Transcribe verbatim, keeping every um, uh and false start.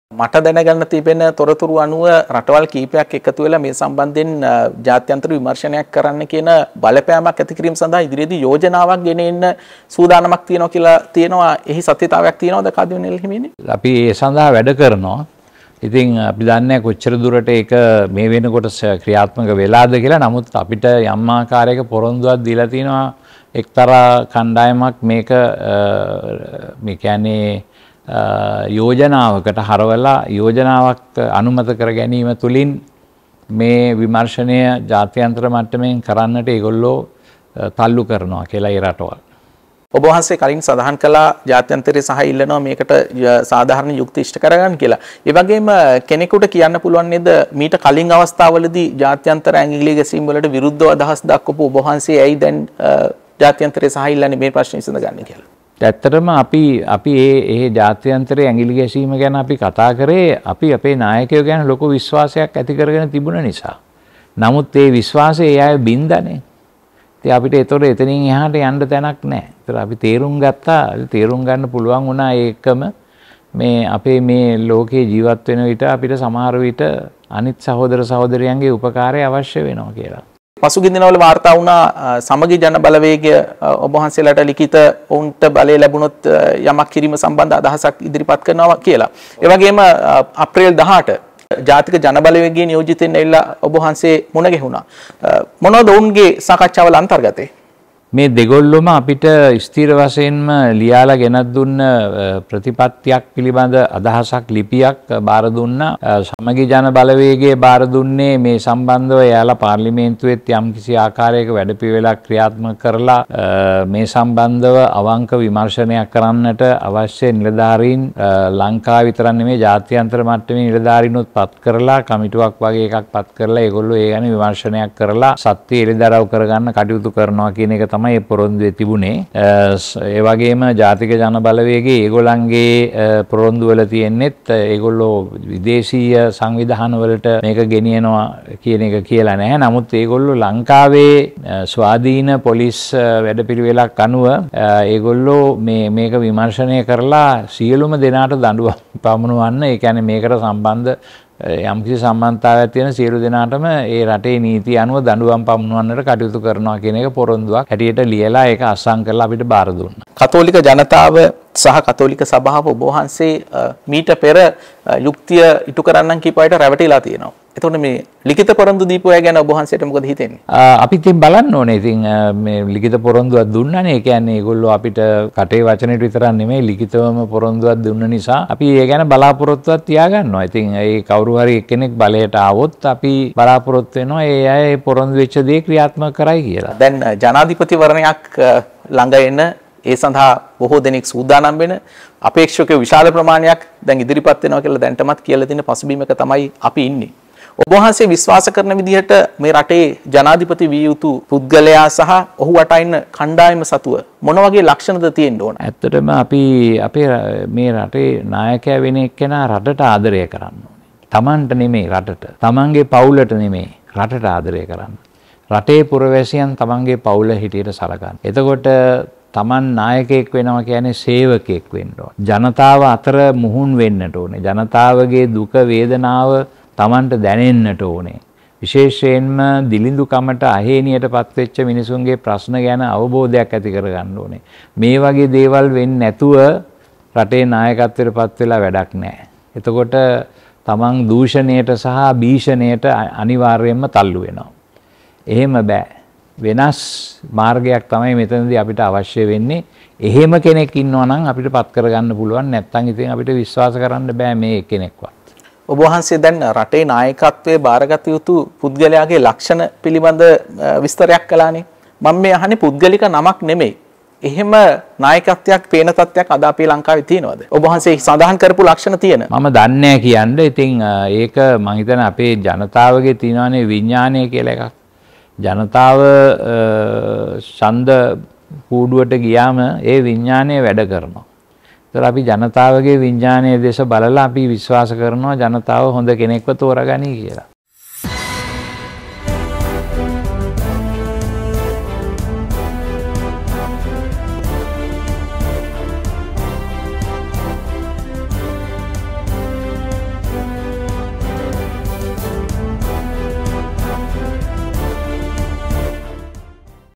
මට දැනගන්න තිබෙන තොරතුරු අනුව රටවල් කීපයක් එකතු වෙලා මේ සම්බන්ධයෙන් ජාත්‍යන්තර විමර්ශනයක් කරන්න කියන බලපෑමක් ඇති කිරීම සඳහා ඉදිරියේදී යෝජනාවක් ගෙන එන්න සූදානමක් තියෙනවා කියලා තියෙනවා. එහි සත්‍යතාවයක් තියෙනවද කාදිනල් හිමිනේ? අපි ඒ සඳහා වැඩ කරනවා. ඉතින් අපි දන්නේ කොච්චර දුරට ඒක මේ වෙනකොට ක්‍රියාත්මක වෙලාද කියලා. නමුත් අපිට යම් ආකාරයක පොරොන්දුවක් දීලා තිනවා එක්තරා කණ්ඩායමක් මේක මේ කියන්නේ යෝජනාවකට හරවලා යෝජනාවක් අනුමත කර ගැනීම තුළින් මේ විමර්ශනය ජාත්‍යන්තර මට්ටමින් කරන්නට ඒගොල්ලෝ තල්ලු කරනවා කියලා ඒ රටවල්. ඔබ වහන්සේ කලින් සඳහන් කළා ජාත්‍යන්තරයේ සහ ඉල්ලනවා මේකට සාධාරණ යුක්ති ඉෂ්ට කරගන්න කියලා. ඒ වගේම කෙනෙකුට කියන්න පුළුවන් නේද මීට කලින් අවස්ථාවලදී ජාත්‍යන්තර ඇඟිලි ගැසීම් වලට විරුද්ධව අදහස් දක්වපු ඔබ වහන්සේ ඇයි දැන් ජාත්‍යන්තරයේ සහ ඉල්ලන්නේ මේ ප්‍රශ්නේ විසඳ ගන්න කියලා? ඇත්තටම අපි අපි ඒ ඒ ජාත්‍යන්තරයේ ඇඟිලි ගැසීම ගැන අපි කතා කරේ අපි අපේ නායකයෝ ගැන ලොකු විශ්වාසයක් ඇති කරගෙන තිබුණ නිසා. නමුත් ඒ විශ්වාසය ඒ අය බින්දනේ. ඉතින් අපිට ඒතොර එතනින් එහාට යන්න තැනක් නැහැ. ඒතර අපි තේරුම් ගත්තා තේරුම් ගන්න පුළුවන් වුණා ඒකම මේ අපේ මේ ලෝකේ ජීවත් වෙන විට අපිට සමහර විට අනිත් සහෝදර සහෝදරියන්ගේ උපකාරය අවශ්‍ය වෙනවා කියලා. පසුගිය දිනවල වාර්තා වුණා සමගි ජන බලවේගය ඔබ වහන්සේලාට ලිඛිත උන්ට බලය ලැබුණොත් යමක් කිරීම සම්බන්ධ අදහසක් ඉදිරිපත් කරනවා කියලා. ඒ වගේම අප්‍රේල් දහඅට ජාතික ජන බලවේගයේ නියෝජිතයින් ඇවිල්ලා ඔබ වහන්සේ මුණ ගැහුණා. මොනවද ඔවුන්ගේ සාකච්ඡාවල අන්තර්ගතය? මේ දෙගොල්ලොම අපිට ස්ථීර වශයෙන්ම ලියාලා ගෙනත් දුන්න ප්‍රතිපත්තියක් පිළිබඳ අදහසක් ලිපියක් බාර දුන්නා. සමගි ජන බලවේගයේ බාර දුන්නේ මේ සම්බන්ධව එයාලා පාර්ලිමේන්තුවේත් යම්කිසි ආකාරයක වැඩපිළිවෙලක් ක්‍රියාත්මක කරලා මේ සම්බන්ධව අවංක විමර්ශනයක් කරන්නට අවශ්‍ය නිලධාරීන් ලංකාව විතරක් නෙමෙයි ජාත්‍යන්තර මට්ටමේ නිලධාරීනුත් පත් කරලා කමිටුවක් වගේ එකක් පත් කරලා ඒගොල්ලෝ ඒ ගැන විමර්ශනයක් කරලා සත්‍ය එළිදරව් කරගන්න කටයුතු කරනවා කියන එක තමයි පොරොන්දුවේ තිබුණේ. ඒ වගේම ජාතික ජන බලවේගයේ ඒගොල්ලන්ගේ පොරොන්දු වල තියෙන්නේත් ඒගොල්ලෝ විදේශීය සංවිධාන වලට මේක ගෙනියනවා කියන එක කියලා නැහැ. නමුත් ඒගොල්ලෝ ලංකාවේ ස්වාධීන පොලිස් වැඩපිළිවෙලක් අනුව ඒගොල්ලෝ මේ මේක විමර්ශනය කරලා සියලුම දෙනාට දඬුවම් පමුණවන්න ඒ කියන්නේ මේකට සම්බන්ධ යම්කිසි සම්බන්ධතාවයක් තියෙන සියලු දෙනාටම ඒ රටේ නීතිය අනුව දඬුවම් පමුණවන්නට කටයුතු කරනවා කියන එක පොරොන්දුවක් හැටියට ලියලා ඒක අත්සන් කරලා අපිට බාර දුන්නා. කතෝලික ජනතාව සහ කතෝලික සභාව ඔබ වහන්සේ මීට පෙර යුක්තිය ඉටු කරන්නන් කීපයට රැවටිලා තියෙනවා. එතකොට මේ ලිඛිත පොරොන්දු දීපු අය ගැන ඔබ වහන්සේට මොකද හිතෙන්නේ? අපි ඉතින් බලන්න ඕනේ. ඉතින් මේ ලිඛිත පොරොන්දුවක් දුන්නානේ. ඒ කියන්නේ ඒගොල්ලෝ අපිට කටේ වචනෙට විතරක් නෙමෙයි ලිඛිතවම පොරොන්දුවක් දුන්න නිසා අපි ඒ ගැන බලාපොරොත්තුවක් තියාගන්නවා. ඉතින් ඒ කවුරු හරි එක්කෙනෙක් බලයට ආවොත් අපි බලාපොරොත්තු වෙනවා ඒ අය පොරොන්දු වෙච්ච දේ ක්‍රියාත්මක කරයි කියලා. දැන් ජනාධිපතිවරණයක් ළඟ එන ඒ සඳහා බොහෝ දෙනෙක් සූදානම් වෙන අපේක්ෂක විශාල ප්‍රමාණයක් දැන් ඉදිරිපත් වෙනවා කියලා දැන්ටමත් කියලා දෙන පසුබිමක තමයි අපි ඉන්නේ. ඔබ වහන්සේ විශ්වාස කරන විදිහට මේ රටේ ජනාධිපති විය යුතු පුද්ගලයා සහ ඔහු වටා ඉන්න කණ්ඩායම සතුව මොන වගේ ලක්ෂණද තියෙන්න ඕන? ඇත්තටම අපි අපේ මේ රටේ නායකයා වෙන එක්කෙනා රටට ආදරය කරන්න ඕනේ. Tamanට නෙමෙයි රටට. Tamanගේ පවුලට නෙමෙයි රටට ආදරය කරන්න. රටේ පුරවැසියන් Tamanගේ පවුල හිටියට සලකන්න. එතකොට Taman නායකයෙක් වෙනවා කියන්නේ සේවකයෙක් වෙන්න ඕනේ. ජනතාව අතර මුහුන් වෙන්නට ඕනේ. ජනතාවගේ දුක වේදනාව Tamanට දැනෙන්නට ඕනේ. විශේෂයෙන්ම දිලිඳුකමට අහේනියටපත් වෙච්ච මිනිසුන්ගේ ප්‍රශ්න ගැන අවබෝධයක් ඇති කරගන්න ඕනේ. මේ වගේ දේවල් වෙන්නේ නැතුව රටේ නායකත්වයටපත් වෙලා වැඩක් නැහැ. එතකොට Taman දූෂණයට සහ භීෂණයට අනිවාර්යයෙන්ම තල්ලු වෙනවා. එහෙම බෑ. වෙනස් මාර්ගයක් තමයි මෙතනදී අපිට අවශ්‍ය වෙන්නේ. එහෙම කෙනෙක් ඉන්නවා නම් අපිට පත් කරගන්න පුළුවන්. නැත්නම් ඉතින් අපිට විශ්වාස කරන්න බෑ මේ කෙනෙක්වත්. ඔබ වහන්සේ දැන් රටේ නායකත්වයේ බාරගත යුතු පුද්ගලයාගේ ලක්ෂණ පිළිබඳ විස්තරයක් කළානේ. මම මේ අහන්නේ පුද්ගලික නමක් නෙමෙයි. එහෙම නායකත්වයක් පේන තත්ත්වයක් අද අපේ ලංකාවේ තියෙනවද? ඔබ වහන්සේ සඳහන් කරපු ලක්ෂණ තියෙන. මම දන්නේ නැහැ කියන්න. ඉතින් ඒක මම හිතන්නේ අපේ ජනතාවගේ තියෙනවානේ විඥානය කියලා එකක්. ජනතාව ඡන්ද කූඩුවට ගියාම ඒ විඥානය වැඩ කරනවා. ඒතර අපි ජනතාවගේ විඥානයේ දේශ බලලා අපි විශ්වාස කරනවා ජනතාව හොඳ කෙනෙක්ව තෝරගනී කියලා.